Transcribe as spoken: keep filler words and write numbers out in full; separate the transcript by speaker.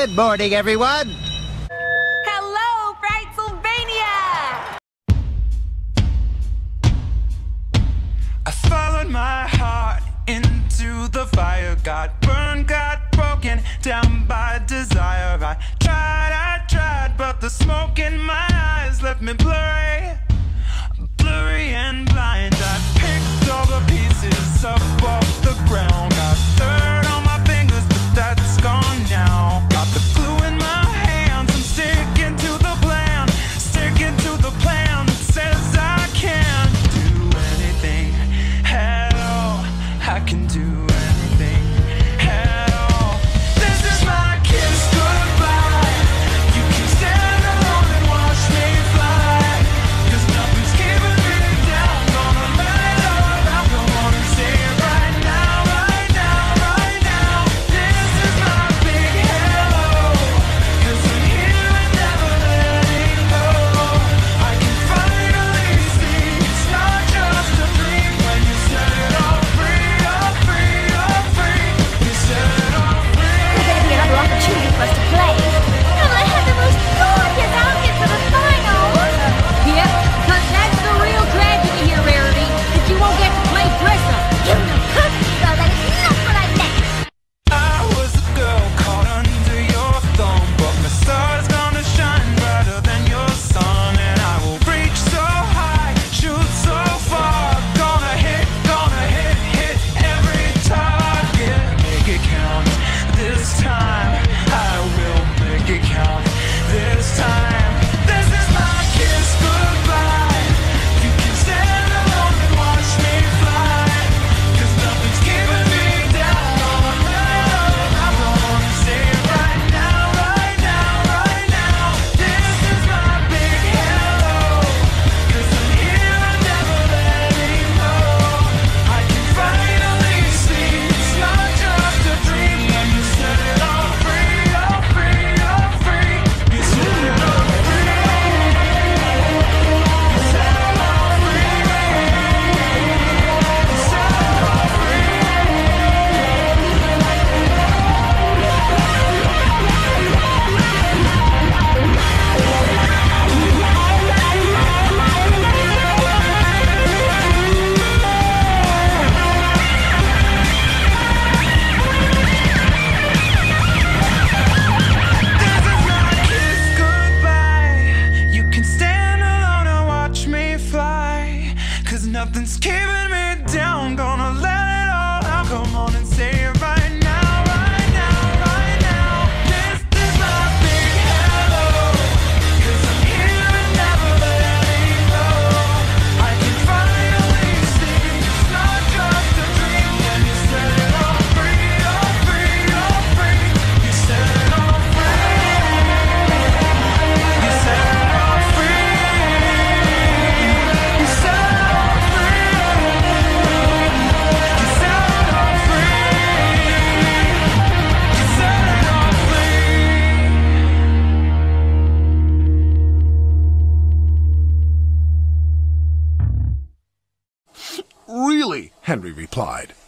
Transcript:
Speaker 1: Good morning, everyone.
Speaker 2: Hello, Frightsylvania!
Speaker 3: I followed my heart into the fire, got burned, got broken down by desire. I tried, I tried, but the smoke in my eyes left me blurry, blurry and blind. I picked all the pieces up off the ground, got dirt on my fingers, but that's gone now. Got the glue in my hands, I'm sticking to the plan, sticking to the plan that says I can't do anything at all. I can do anything at all. This is my kiss goodbye. You can stand alone and watch me fly, 'cause nothing's keeping me down. Gonna let it all out. Come on and say it right now, right now, right now. This is my big hello, 'cause I'm here and never letting go. I can finally see it's not just a dream when you set it all free, all free, all free. You set it all free.
Speaker 4: There's gonna be another opportunity for us to play. And I had the most gorgeous outfit for the finals!
Speaker 5: Yep, cause that's the real tragedy here, Rarity, that you won't get to play dress up.
Speaker 4: You know perfectly well that is not what I meant!
Speaker 3: I was a girl caught under your thumb, but my star's gonna shine brighter than your sun. And I will reach so high, shoot so far. Gonna hit, gonna hit, hit every target. Make it count this time. I will make it count this time. This is my kiss goodbye. You can stand alone and watch me fly, 'cause nothing's keeping me down. Gonna let it all out. Come on and say it right now, right now, right now. This is my big hello, 'cause I'm here and never letting go. I can finally see it's not just a dream when you set it all free, all free, all free. You set it all free. You set it all free. You set it all free. This is my kiss goodbye. You can stand alone and watch me fly, 'cause nothing's keeping me down. Gonna let it all out. Come on and say it right now, right now, right now. This is my big hello, 'cause I'm here and never letting go. I can finally see it's not just a dream when you set it all free, all free, all free. You set it all free. You set it all free. You set it all free. You set it all free. You set it all free.
Speaker 6: Really? Henry replied.